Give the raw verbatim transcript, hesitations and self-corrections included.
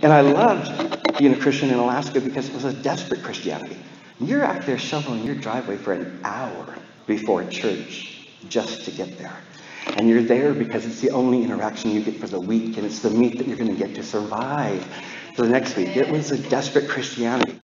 And I loved being a Christian in Alaska because it was a desperate Christianity. You're out there shoveling your driveway for an hour before church just to get there. And you're there because it's the only interaction you get for the week, and it's the meat that you're going to get to survive for the next week. It was a desperate Christianity.